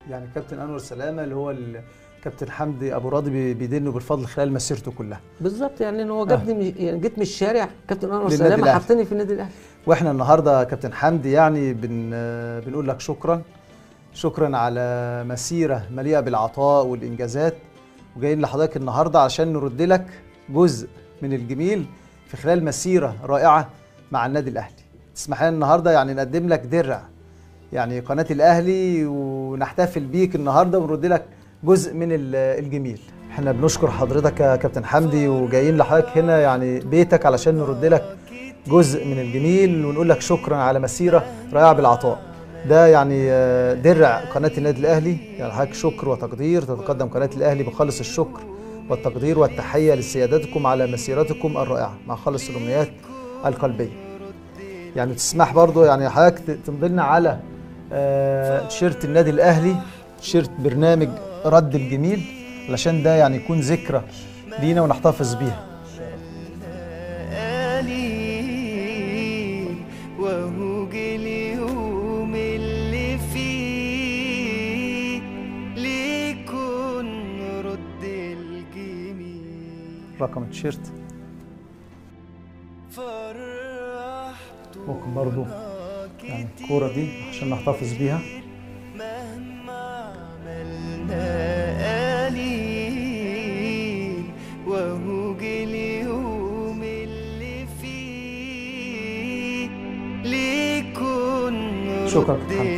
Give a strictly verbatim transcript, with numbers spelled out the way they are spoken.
يعني كابتن انور سلامه اللي هو كابتن حمدي ابو راضي بي- بيدينه بالفضل خلال مسيرته كلها. بالظبط، يعني ان هو آه. جابني من- يعني جيت من الشارع، كابتن انور للنادي سلامه الأهلي. حطني في النادي الاهلي. واحنا النهارده يا كابتن حمدي يعني بن آه، بنقول لك شكرا شكرا على مسيره مليئه بالعطاء والانجازات، وجايين لحضرتك النهارده عشان نرد لك جزء من الجميل في خلال مسيره رائعه مع النادي الاهلي. تسمح لنا النهارده يعني نقدم لك درع يعني قناه الاهلي، ونحتفل بيك النهارده ونرد لك جزء من ال- الجميل. احنا بنشكر حضرتك يا كابتن حمدي، وجايين لحضرتك هنا يعني بيتك علشان نرد لك جزء من الجميل ونقول لك شكرا على مسيره رائعه بالعطاء. ده يعني آه، درع قناه النادي الاهلي، يعني حضرتك شكر وتقدير. تتقدم قناه الاهلي بخالص الشكر والتقدير والتحيه لسيادتكم على مسيرتكم الرائعه مع خالص الامنيات القلبيه. يعني تسمح برضو يعني حضرتك ت- تمضي لنا على آه، تيشيرت النادي الاهلي، تيشيرت برنامج رد الجميل، علشان ده يعني يكون ذكرى لينا ونحتفظ بيها. قليل وهو جه اليوم اللي فيه ليكون رد الجميل. رقم التيشيرت ممكن برضو يعني الكورة دي عشان نحتفظ بيها. مهما عملنا قليل وهو جه اليوم اللي فيه ليكون شكرا رد كابتن حمدي.